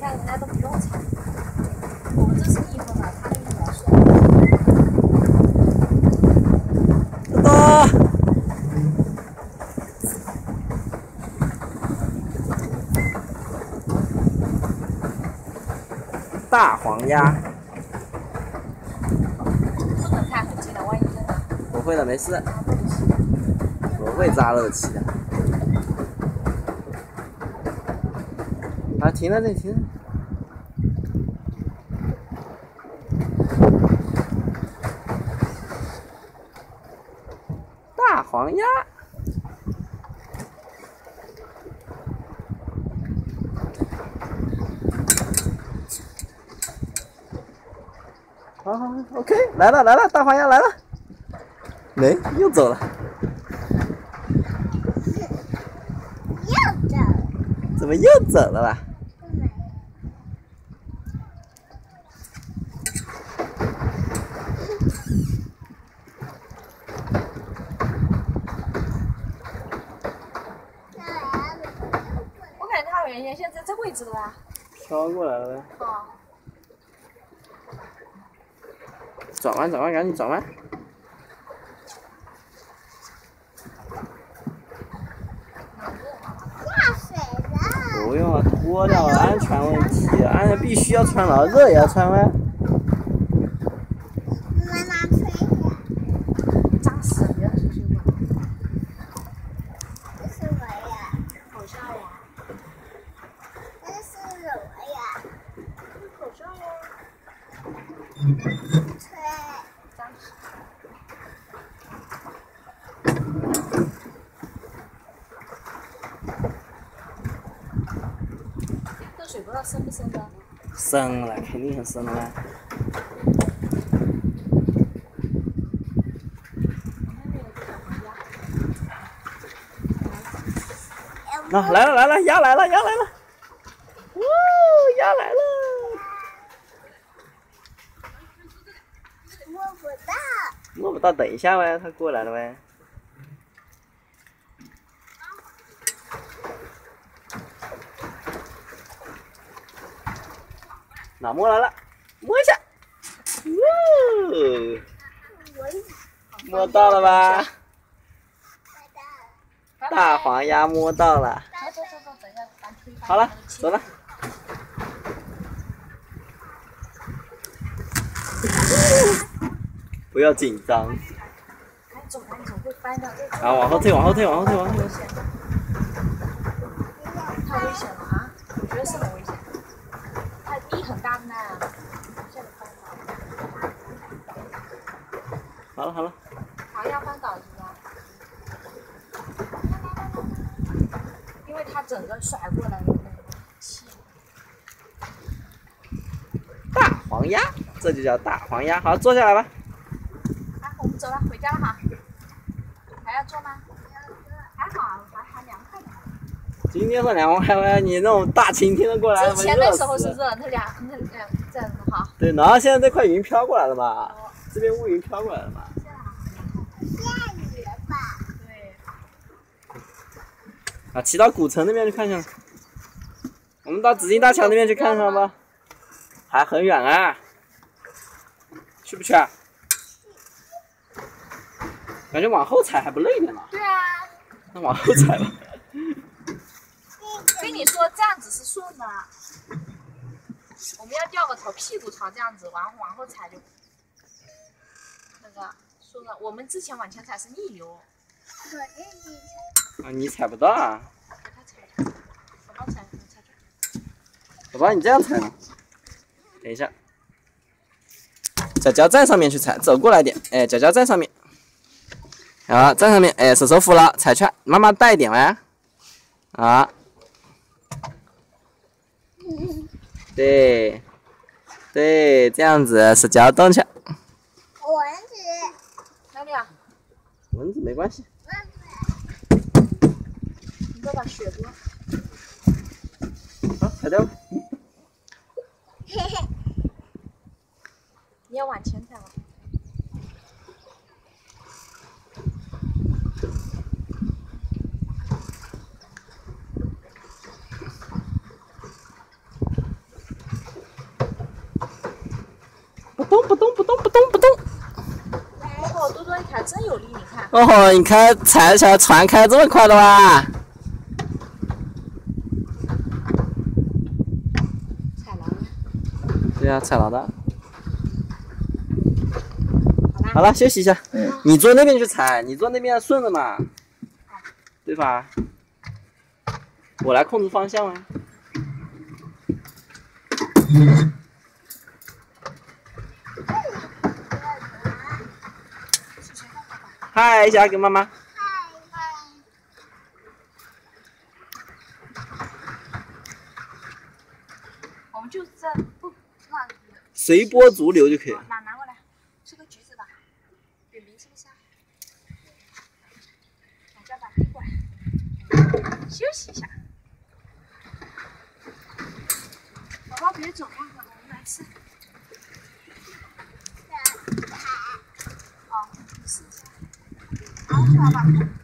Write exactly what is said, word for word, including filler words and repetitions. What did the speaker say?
在人家都不用踩，我们这是逆风的，他那个魔术。 到。大黄鸭。 不能看很近的，万一真的。 不会的，没事。不会扎热气的。啊，停了，这停了。大黄鸭。好好 ，OK， 来了来了，大黄鸭来了。没，又走了。 又走了。 怎么又走了吧？ 我感觉它原先现在这位置了吧？ 飘过来了呗。 哦。 转弯转弯，赶紧转弯。 下水了。 不用啊，脱掉了，安全问题，安全必须要穿了，热也要穿吗？ 妈妈吹的。 扎死别人出去吧。 这是什么呀？ 口罩呀。 这是什么呀？ 口罩呀。 吹。 扎死。这水不知道深不深的。 深了，肯定很深了。那、啊、来了来了，鸭来了鸭来了，哇，鸭来了！ 摸不到。 摸不到，等一下呗，它过来了呗。哪摸来了？摸一下，哇，摸到了吧？大黄鸭摸到了。 走走走，等一下，咱推。 好了，走了。不要紧张。 赶紧走，赶紧走，会翻的。 啊，往后退，往后退，往后退，往后退。 太危险了啊！我觉得是很危险。它地很大的呢。现在翻倒。 好了好了。 黄鸭翻倒是吧？因为它整个甩过来的那个气。 大黄鸭，这就叫大黄鸭。好，坐下来吧。 啊，我们走了，回家了哈。还要坐吗？还好，还还凉快点。 今天是凉快吗？你那种大晴天的过来， 之前的时候是热，那凉那凉这样子哈。对， 然后现在这块云飘过来了嘛，哦、这边乌云飘过来了嘛。 下雨了吧？ 对。 啊，骑到古城那边去看看。我们到紫金大桥那边去看看吧。还很远啊。去不去啊？感觉往后踩还不累点呢。 对啊。 那往后踩吧。 跟你说，这样子是顺的。我们要掉个头，屁股朝这样子，往往后踩就那个顺的。我们之前往前踩是逆流。 我自己踩。 啊，你踩不到啊。 给他踩，宝宝踩，你踩着。 宝宝，你这样踩呢？等一下，脚脚站上面去踩，走过来点，哎，脚脚站上面。好，站上面，哎，手手扶牢，踩圈，妈妈带一点呗。啊。对，对，这样子手脚动起来。 蚊子。 哪里啊？ 蚊子没关系。 你再把雪哥。 好，踩掉。 嘿嘿。 你要往前踩吗？ 看。 哦，你看踩起来船开这么快的哇！ 踩牢了。 对呀、啊，踩牢的。 好啦。 好了，休息一下。嗯。你坐那边去踩，你坐那边顺着嘛，对吧？我来控制方向啊。嗨，一起来给妈妈。 嗨嗨。 我们就这不那随波逐流就可以了。 拿拿过来，这个橘子的，扁平是不是啊？我再把它递过来，休息一下。宝宝别走啊，我们来吃。哦，试一下。好，爸爸。